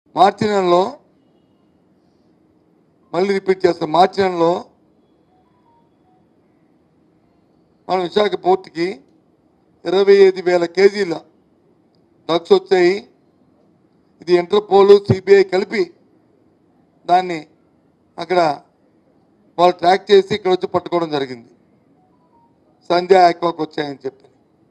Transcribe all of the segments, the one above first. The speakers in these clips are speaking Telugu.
మార్చి నెలలో మళ్ళీ రిపీట్ చేస్తాం. మార్చి నెలలో మనం విశాఖ పోర్టుకి 25,000 కేజీల డ్రగ్స్ వచ్చాయి. ఇది ఇంటర్పోల్ సిబిఐ కలిపి దాన్ని అక్కడ వాళ్ళు ట్రాక్ చేసి ఇక్కడ వచ్చి పట్టుకోవడం జరిగింది. సంధ్య ఆక్వాకు వచ్చాయని చెప్పి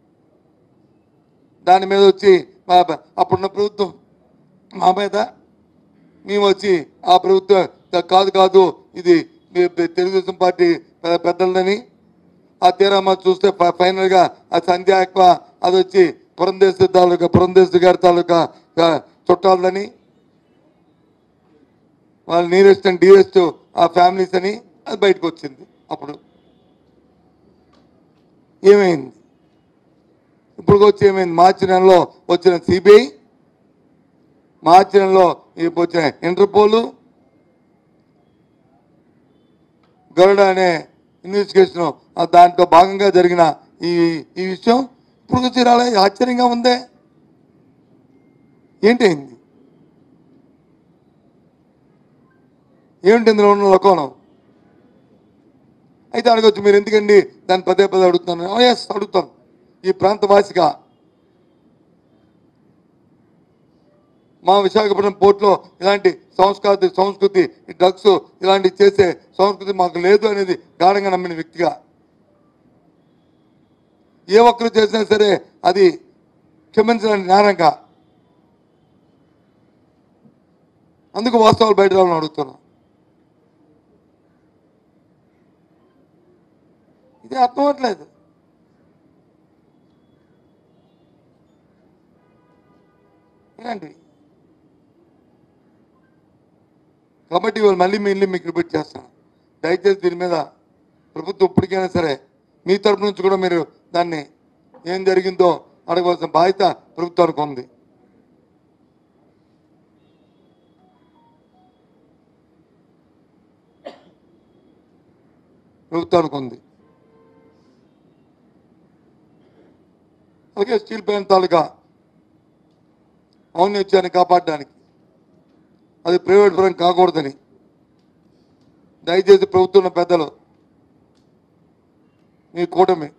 దాని మీద వచ్చి అప్పుడున్న ప్రభుత్వం మా మీద మేము వచ్చి ఆ ప్రభుత్వం కాదు ఇది తెలుగుదేశం పార్టీ పెద్దలని ఆ తీరామా చూస్తే ఫైనల్గా ఆ సంధ్య ఆక్వా అది వచ్చి పురంధేశ్వరి గారి తాలూకా చుట్టాలని వాళ్ళ నియరెస్ట్ అండ్ డియరెస్ట్ ఆ ఫ్యామిలీస్ అని అది బయటకు వచ్చింది. అప్పుడు ఏమైంది? ఇప్పుడు వచ్చి ఏమైంది? మార్చి నెలలో వచ్చిన సిబిఐ, మార్చి నెలలో వచ్చిన ఇంటర్పోలు, గరుడ అనే ఇన్వెస్టిగేషన్ దాంట్లో భాగంగా జరిగిన ఈ విషయం ఇప్పుడు వచ్చి రాలే. ఆశ్చర్యంగా ఉందే, ఏంటైంది? ఏమిటి ఇందులో ఉన్న లోకోణం? అయితే అడగచ్చు, మీరు ఎందుకండి దాన్ని పదే అడుగుతున్నాను. ఎస్, అడుగుతాను. ఈ ప్రాంతవాసిగా మా విశాఖపట్నం పోర్టులో ఇలాంటి సంస్కృతి డ్రగ్స్ ఇలాంటివి చేసే సంస్కృతి మాకు లేదు అనేది గాఢంగా నమ్మిన వ్యక్తిగా, ఏ ఒక్కరు చేసినా సరే అది క్షమించలేని నేరంగా, అందుకు వాస్తవాలు బయట రావాలని అడుగుతున్నాం. ఇది అర్థం అవ్వట్లేదు. ఇలాంటివి కాబట్టి ఇవాళ మళ్ళీ మీకు రిపీట్ చేస్తాను. దయచేసి దీని మీద ప్రభుత్వం ఇప్పటికైనా సరే మీ తరపు నుంచి కూడా మీరు దాన్ని ఏం జరిగిందో అడగవలసిన బాధ్యత ప్రభుత్వానికి ఉంది. అలాగే స్టీల్ ప్లాంట్ తాలూకా ఔన్నత్యాన్ని కాపాడడానికి అది ప్రైవేట్ పరం కాకూడదని దయచేసి ప్రభుత్వం పెద్దలు మీ కూటమి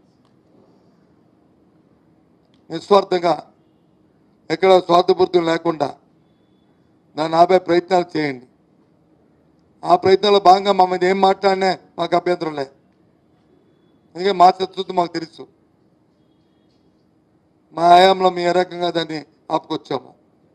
నిస్వార్థంగా ఎక్కడ స్వార్థపూర్తం లేకుండా దాన్ని ఆపే ప్రయత్నాలు చేయండి. ఆ ప్రయత్నాల్లో భాగంగా మా మీద ఏం మాట్లాడినా మాకు అభ్యంతరం లేదు. అందుకే మా శత్రుత్వం మాకు తెలుసు. మా హయాంలో మీ ఏ రకంగా దాన్ని ఆపుకొచ్చాము.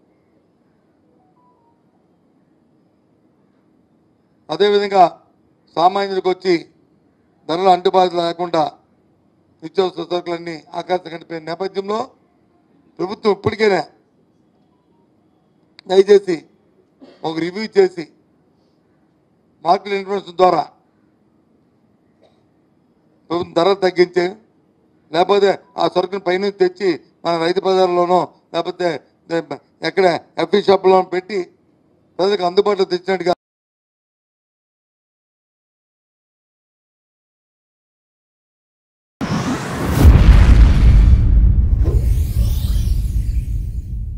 అదేవిధంగా సామాన్యులకు వచ్చి ధరలు అంటుబాటు లేకుండా నిత్యావసర సరుకులన్నీ ఆకాశం కనిపోయిన నేపథ్యంలో ప్రభుత్వం ఇప్పటికైనా దయచేసి ఒక రివ్యూ చేసి మార్కెట్ ఇన్ఫర్మేషన్ ద్వారా ప్రభుత్వం ధరలు తగ్గించే, లేకపోతే ఆ సరుకుని పైనుంచి తెచ్చి మన రైతు బజార్లోనో లేకపోతే ఎక్కడ ఎఫ్ఈ షాప్లోనో పెట్టి ప్రజలకు అందుబాటులో తెచ్చినట్టుగా